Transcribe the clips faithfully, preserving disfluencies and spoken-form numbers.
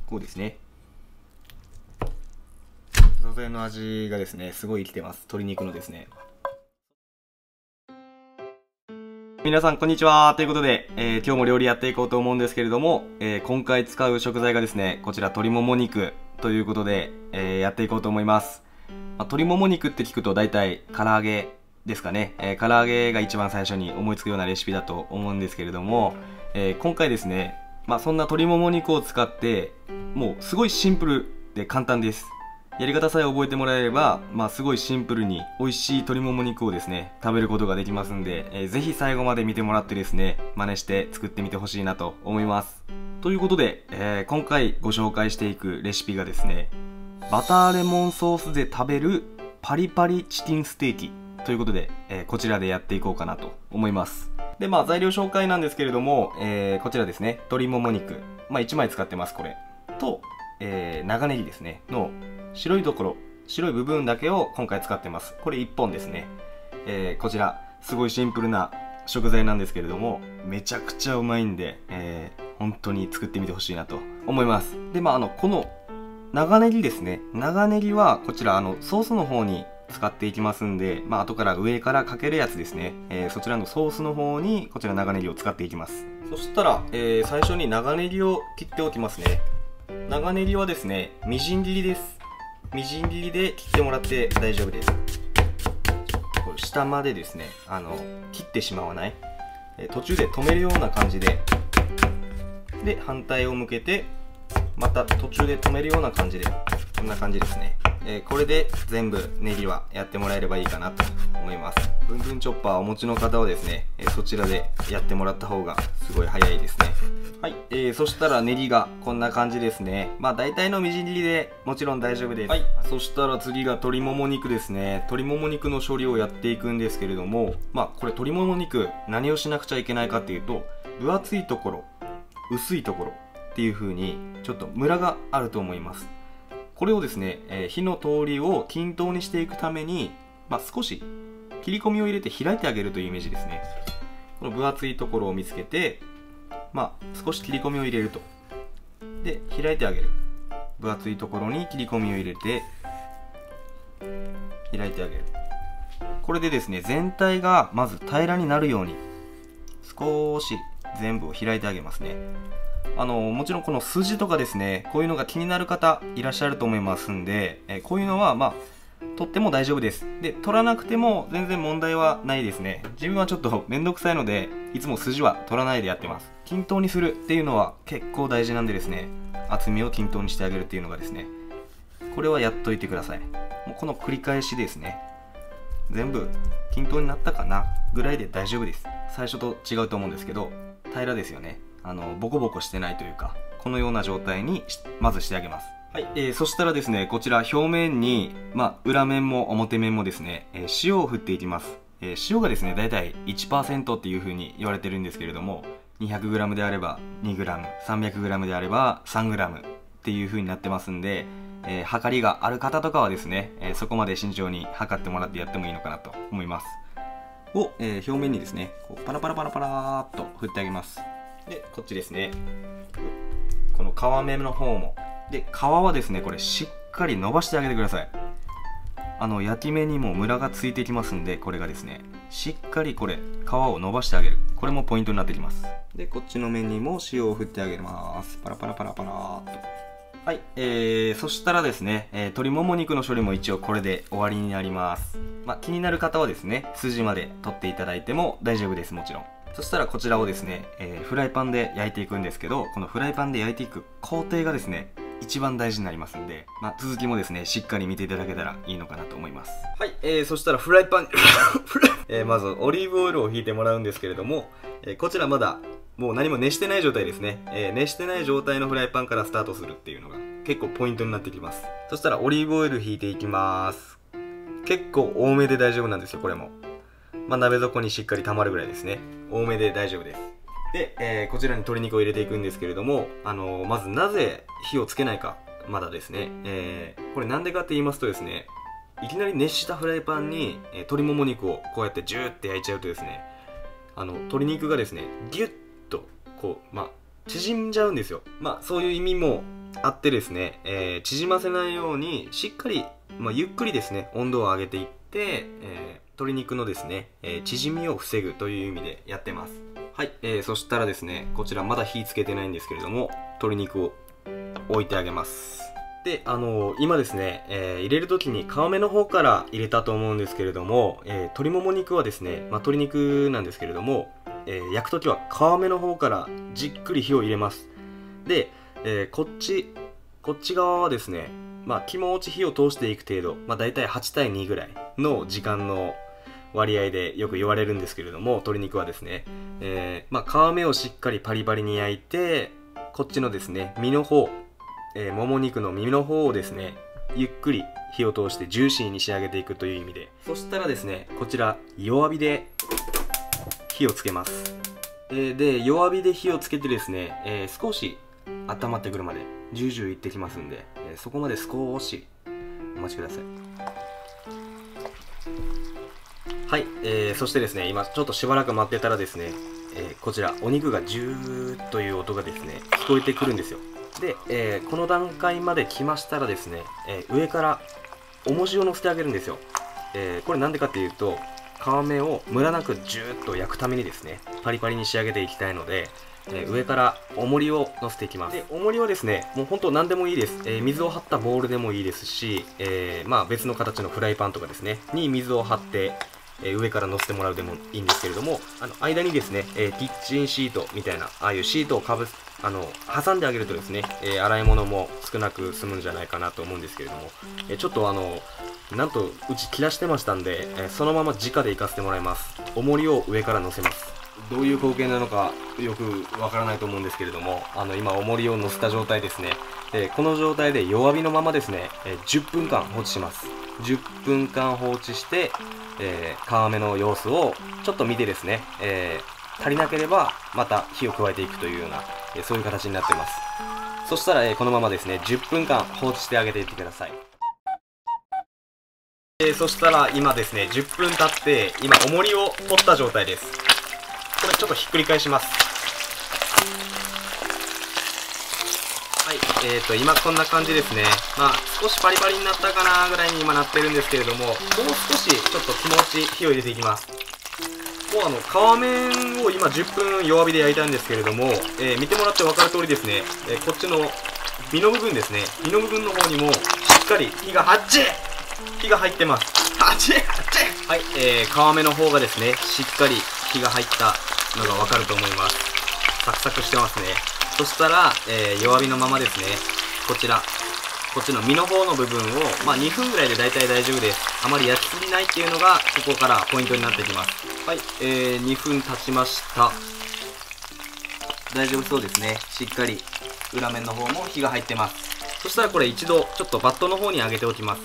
こうですね。素材の味がですね、すごい生きてます。鶏肉のですね。皆さんこんにちは。ということで、えー、今日も料理やっていこうと思うんですけれども、えー、今回使う食材がですね、こちら鶏もも肉ということで、えー、やっていこうと思います。まあ、鶏もも肉って聞くと大体唐揚げですかね、えー、唐揚げが一番最初に思いつくようなレシピだと思うんですけれども、えー、今回ですね、まあ、そんな鶏もも肉を使ってもうすごいシンプルで簡単です。やり方さえ覚えてもらえれば、まあ、すごいシンプルに美味しい鶏もも肉をですね食べることができますんで、えー、ぜひ最後まで見てもらってですね真似して作ってみてほしいなと思います。ということで、えー、今回ご紹介していくレシピがですね、バターレモンソースで食べるパリパリチキンステーキということで、えー、こちらでやっていこうかなと思います。で、まあ材料紹介なんですけれども、えー、こちらですね、鶏もも肉、まあいちまい使ってます、これ。と、えー、長ネギですね、の白いところ、白い部分だけを今回使ってます。これいっぽんですね。えー、こちら、すごいシンプルな食材なんですけれども、めちゃくちゃうまいんで、えー、本当に作ってみてほしいなと思います。で、まああの、この長ネギですね。長ネギはこちら、あの、ソースの方に使っていきますんで、まあ後から上からかけるやつですね。えー、そちらのソースの方にこちら長ネギを使っていきます。そしたら、えー、最初に長ネギを切っておきますね。長ネギはですね、みじん切りです。みじん切りで切ってもらって大丈夫です。これ下までですね、あの切ってしまわない、え途中で止めるような感じで、で反対を向けてまた途中で止めるような感じで、こんな感じですね。えー、これで全部ネギはやってもらえればいいかなと思います。ブンブンチョッパーお持ちの方はですね、えー、そちらでやってもらった方がすごい早いですね。はい、えー、そしたらネギがこんな感じですね。まあ大体のみじん切りでもちろん大丈夫です。はい、そしたら次が鶏もも肉ですね。鶏もも肉の処理をやっていくんですけれども、まあこれ鶏もも肉何をしなくちゃいけないかっていうと、分厚いところ、薄いところっていう風にちょっとムラがあると思います。これをですね、えー、火の通りを均等にしていくために、まあ、少し切り込みを入れて開いてあげるというイメージですね。この分厚いところを見つけて、まあ、少し切り込みを入れると。で、開いてあげる。分厚いところに切り込みを入れて、開いてあげる。これでですね、全体がまず平らになるように、少し全部を開いてあげますね。あのもちろんこの筋とかですね、こういうのが気になる方いらっしゃると思いますんで、えこういうのはまあ取っても大丈夫です。で、取らなくても全然問題はないですね。自分はちょっとめんどくさいのでいつも筋は取らないでやってます。均等にするっていうのは結構大事なんでですね、厚みを均等にしてあげるっていうのがですね、これはやっといてください。もうこの繰り返しですね。全部均等になったかなぐらいで大丈夫です。最初と違うと思うんですけど、平らですよね。あのボコボコしてないというか、このような状態にまずしてあげます。はい、えー、そしたらですね、こちら表面に、まあ、裏面も表面もですね、えー、塩を振っていきます。えー、塩がですね、だいたい いちパーセント っていう風に言われてるんですけれども、にひゃくグラム であれば にグラム、さんびゃくグラム であれば さんグラム っていう風になってますんで、えー、測りがある方とかはですね、えー、そこまで慎重に測ってもらってやってもいいのかなと思います。を、えー、表面にですね、こうパラパラパラパラーっと振ってあげます。で、こっちですね、この皮目の方もで、皮はですね、これしっかり伸ばしてあげてください。あの焼き目にもムラがついてきますんで、これがですね、しっかりこれ皮を伸ばしてあげる、これもポイントになってきます。で、こっちの面にも塩を振ってあげます。パラパラパラパラーっと。はい、えー、そしたらですね、えー、鶏もも肉の処理も一応これで終わりになります。まあ、気になる方はですね、筋まで取っていただいても大丈夫です、もちろん。そしたらこちらをですね、えー、フライパンで焼いていくんですけど、このフライパンで焼いていく工程がですね、一番大事になりますんで、まあ、続きもですね、しっかり見ていただけたらいいのかなと思います。はい、えー、そしたらフライパンえー、まずオリーブオイルを引いてもらうんですけれども、えー、こちらまだもう何も熱してない状態ですね、えー、熱してない状態のフライパンからスタートするっていうのが結構ポイントになってきます。そしたらオリーブオイル引いていきます。結構多めで大丈夫なんですよ、これも。まあ、鍋底にしっかり溜まるぐらいですね。多めで大丈夫です。で、えー、こちらに鶏肉を入れていくんですけれども、あのー、まずなぜ火をつけないか、まだですね、えー、これなんでかって言いますとですね、いきなり熱したフライパンに、えー、鶏もも肉をこうやってジューって焼いちゃうとですね、あの鶏肉がですねギュッとこうまあ縮んじゃうんですよ。まあそういう意味もあってですね、えー、縮ませないようにしっかり、まあ、ゆっくりですね温度を上げていって、えー、鶏肉のですね、えー、縮みを防ぐという意味でやってます。はい、えー、そしたらですね、こちらまだ火つけてないんですけれども、鶏肉を置いてあげます。で、あのー、今ですね、えー、入れる時に皮目の方から入れたと思うんですけれども、えー、鶏もも肉はですね、まあ、鶏肉なんですけれども、えー、焼く時は皮目の方からじっくり火を入れます。で、えー、こっちこっち側はですね、まあ、気持ち火を通していく程度、まあ、大体はちたいにぐらいの時間の割合でよく言われるんですけれども、鶏肉はですね、えー、まあ、皮目をしっかりパリパリに焼いて、こっちのですね、身の方、えー、もも肉の身の方をですね、ゆっくり火を通してジューシーに仕上げていくという意味で、そしたらですね、こちら弱火で火をつけます。えー、で、弱火で火をつけてですね、えー、少し温まってくるまでジュージューいってきますんで、えー、そこまで少しお待ちください。はい、えー、そしてですね、今ちょっとしばらく待ってたらですね、えー、こちらお肉がジューッという音がですね聞こえてくるんですよ。で、えー、この段階まで来ましたらですね、えー、上から重しを乗せてあげるんですよ。えー、これなんでかっていうと、皮目をムラなくジューッと焼くためにですね、パリパリに仕上げていきたいので、えー、上から重りを乗せていきます。で、重りはですね、もう本当何でもいいです。えー、水を張ったボウルでもいいですし、えー、まあ別の形のフライパンとかですねに水を張って、えー、上から乗せてもらうでもいいんですけれども、あの間にですね、えー、キッチンシートみたいなああいうシートをかぶすあの挟んであげるとですね、えー、洗い物も少なく済むんじゃないかなと思うんですけれども、えー、ちょっとあのなんとうち切らしてましたんで、えー、そのまま直でいかせてもらいます。重りを上から乗せます。どういう光景なのかよくわからないと思うんですけれども、あの今重りを乗せた状態ですね。で、この状態で弱火のままですね、えー、じゅっぷんかん放置します。じゅっぷんかん放置して、えー、皮目の様子をちょっと見てですね、えー、足りなければまた火を加えていくというような、えー、そういう形になっています。そしたら、えー、このままですねじゅっぷんかん放置してあげていってください。えー、そしたら今ですねじゅっぷん経って今重りを取った状態です。これちょっとひっくり返します。はい、えーと今こんな感じですね。まあ少しパリパリになったかなぐらいに今なってるんですけれども、もう少しちょっと気持ち火を入れていきます。もうあの皮面を今じゅっぷん弱火で焼いたんですけれども、えー、見てもらって分かる通りですね、えー、こっちの身の部分ですね、身の部分の方にもしっかり火がはっち火が入ってます。はちはちはい、えー、皮目の方がですねしっかり火が入ったのが分かると思います。サクサクしてますね。そしたら、えー、弱火のままですね、こちらこっちの身の方の部分を、まあ、にふんぐらいで大体大丈夫です。あまり焼きすぎないっていうのがここからポイントになってきます。はい、えー、にふん経ちました。大丈夫そうですね。しっかり裏面の方も火が入ってます。そしたらこれ一度ちょっとバットの方に上げておきます。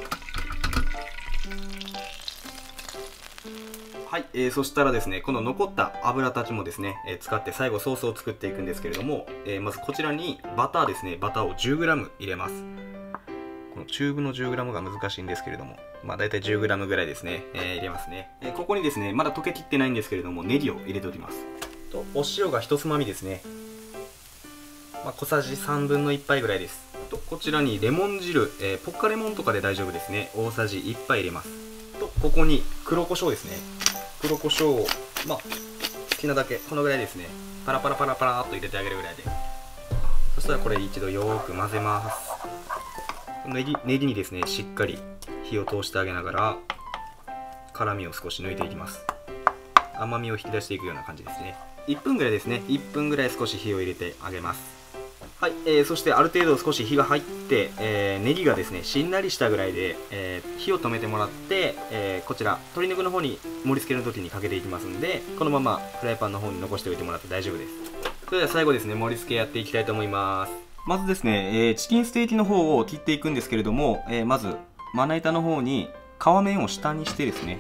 はい、えー、そしたらですね、この残った油たちもですね、えー、使って最後ソースを作っていくんですけれども、えー、まずこちらにバターですね、バターを じゅうグラム 入れます。このチューブの じゅうグラム が難しいんですけれども、まあ大体 じゅうグラム ぐらいですね、えー、入れますね。えー、ここにですね、まだ溶けきってないんですけれども、ネギを入れておきます。と、お塩がひとつまみですね。まあ、小さじさんぶんのいっぱいぐらいです。と、こちらにレモン汁、えー、ポッカレモンとかで大丈夫ですね。大さじいっぱい入れます。と、ここに黒胡椒ですね。黒胡椒を、まあ、好きなだけ、このぐらいですね。パラパラパラパラーっと入れてあげるぐらいで。そしたらこれ一度よーく混ぜます。ネギ、ネギにですね、しっかり火を通してあげながら、辛みを少し抜いていきます。甘みを引き出していくような感じですね。いっぷんぐらいですね。いっぷんぐらい少し火を入れてあげます。はい、えー、そしてある程度少し火が入って、えー、ネギがですねしんなりしたぐらいで、えー、火を止めてもらって、えー、こちら鶏肉の方に盛り付けの時にかけていきますんで、このままフライパンの方に残しておいてもらって大丈夫です。それでは最後ですね、盛り付けやっていきたいと思います。まずですね、えー、チキンステーキの方を切っていくんですけれども、えー、まずまな板の方に皮面を下にしてですね、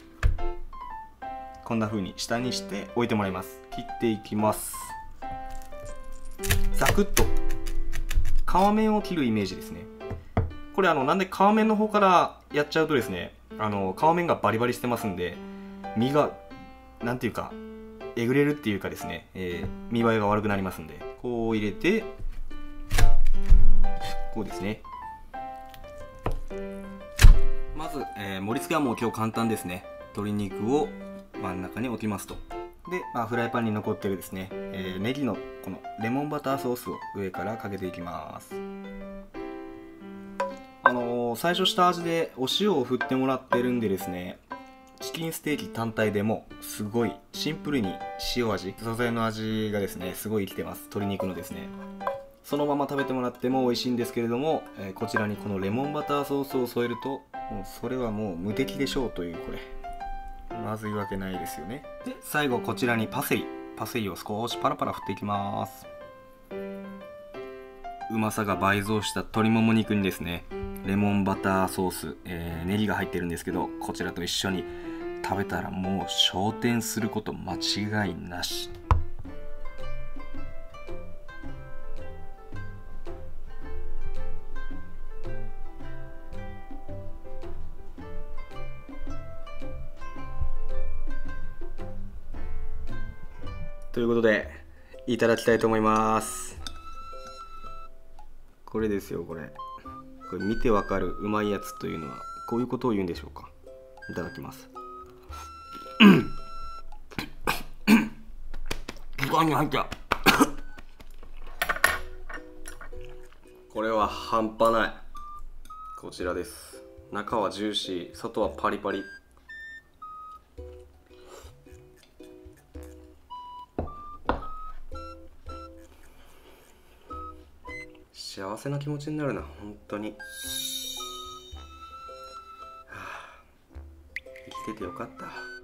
こんな風に下にして置いてもらいます。切っていきます。ザクッと皮面を切るイメージですね。これあのなんで皮面の方からやっちゃうとですね、あの皮面がバリバリしてますんで、身がなんていうかえぐれるっていうかですね、えー、見栄えが悪くなりますんで、こう入れてこうですね。まず、えー、盛り付けはもう今日簡単ですね。鶏肉を真ん中に置きますと。で、まあ、フライパンに残ってるですね、えー、ネギのこのレモンバターソースを上からかけていきます。あのー、最初下味でお塩を振ってもらってるんでですね、チキンステーキ単体でもすごいシンプルに塩味、素材の味がですねすごい生きてます。鶏肉のですね、そのまま食べてもらっても美味しいんですけれども、えー、こちらにこのレモンバターソースを添えるともうそれはもう無敵でしょうという、これまずいわけないですよね。で最後こちらにパセリパセリを少しパラパラ振っていきます。うまさが倍増した鶏もも肉にですね、レモンバターソース、えー、ネギが入ってるんですけど、こちらと一緒に食べたらもう昇天すること間違いなし。ということでいただきたいと思います。これですよ、これこれ見てわかるうまいやつというのはこういうことを言うんでしょうか。いただきます。時間に入った。これは半端ない。こちらです。中はジューシー、外はパリパリ。幸せな気持ちになるな、本当に。はあ、生きててよかった。